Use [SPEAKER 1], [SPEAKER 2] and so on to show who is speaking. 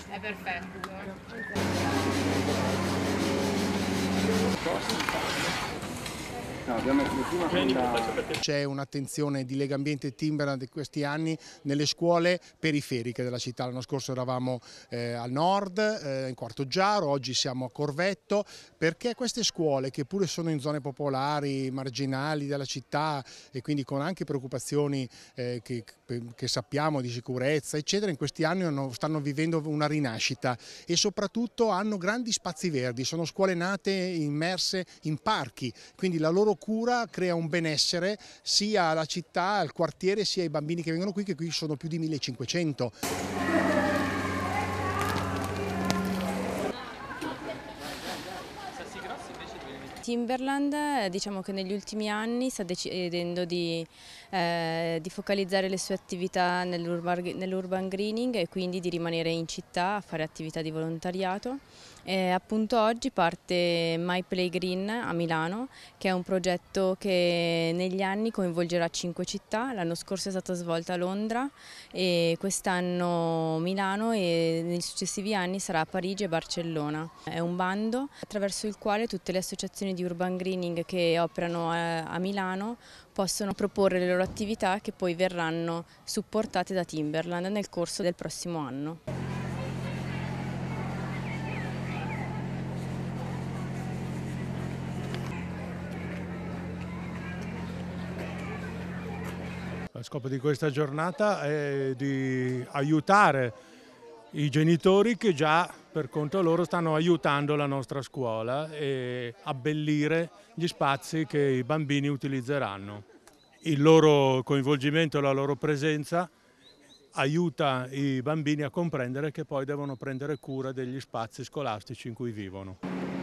[SPEAKER 1] È perfetto.
[SPEAKER 2] C'è un'attenzione di Legambiente e Timberland in questi anni nelle scuole periferiche della città. L'anno scorso eravamo al nord, in Quartoggiaro, oggi siamo a Corvetto, perché queste scuole, che pure sono in zone popolari, marginali della città e quindi con anche preoccupazioni che sappiamo di sicurezza, eccetera, in questi anni stanno vivendo una rinascita e soprattutto hanno grandi spazi verdi, sono scuole nate immerse in parchi, quindi la loro cura crea un benessere sia alla città, al quartiere, sia ai bambini che vengono qui, che qui sono più di 1500.
[SPEAKER 3] Timberland, diciamo che negli ultimi anni sta decidendo di focalizzare le sue attività nell'urban greening e quindi di rimanere in città a fare attività di volontariato. Appunto oggi parte My Play Green a Milano, che è un progetto che negli anni coinvolgerà 5 città. L'anno scorso è stata svolta a Londra e quest'anno Milano, e nei successivi anni sarà a Parigi e Barcellona. È un bando attraverso il quale tutte le associazioni di urban greening che operano a Milano possono proporre le loro attività, che poi verranno supportate da Timberland nel corso del prossimo anno.
[SPEAKER 4] Lo scopo di questa giornata è di aiutare i genitori che già per conto loro stanno aiutando la nostra scuola e abbellire gli spazi che i bambini utilizzeranno. Il loro coinvolgimento e la loro presenza aiuta i bambini a comprendere che poi devono prendere cura degli spazi scolastici in cui vivono.